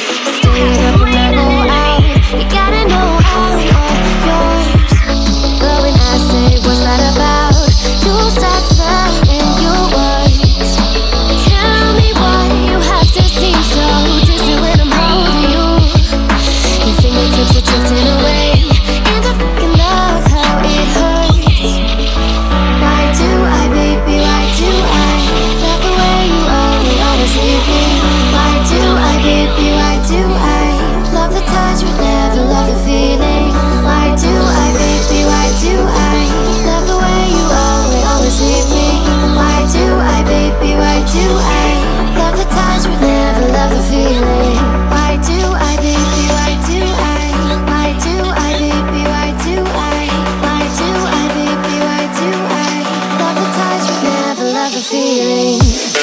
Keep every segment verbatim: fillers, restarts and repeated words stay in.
Staying up when I go out. You gotta know I'm all yours. But when I say what's that about, you start smiling your words. Tell me why you have to seem so distant when I'm holding you. Your fingertips are drifting away, and I fucking love how it hurts. Why do I, baby, why do I love the way you always, always leave me? Why do I, baby, why do I love the touch but never love the feeling? Why do I, baby, why do I love the way you always, always leave me? Why do I, baby, why do I love the touch but never love the feeling? Why do I, baby, why do I? Why do I, baby, why do I? Why do I, baby, why do I love the touch but never love the feeling?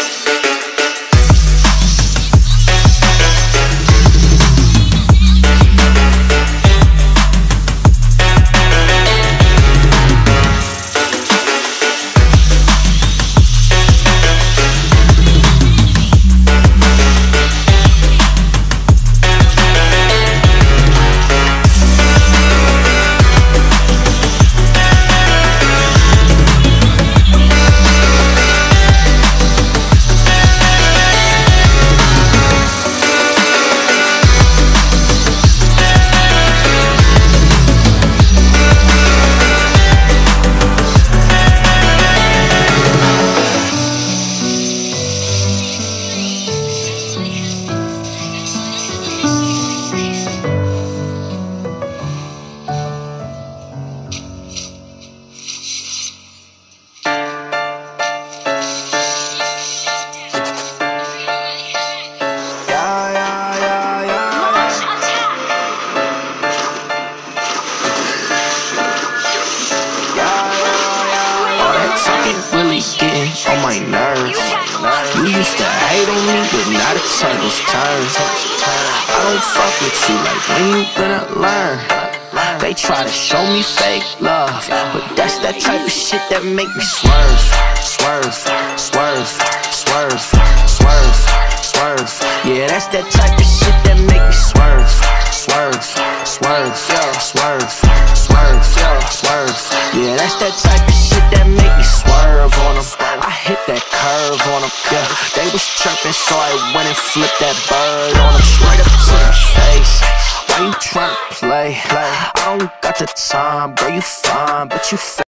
On my nerves. You used to hate on me, but now the tables turn. I don't fuck with you, like when you gonna learn? They try to show me fake love, but that's that type of shit that make me swerve, swerve, swerve, swerve, swerve, swerve. Yeah, that's that type of shit that make me swerve, swerve, swerve, swerve, swerve, swerve. Yeah, that's that type of shit that make me swerve on them. I hit that curve on them, yeah. They was chirping, so I went and flipped that bird on them. Straight up to their face. Why you tryna play? I don't got the time, girl, you fine, but you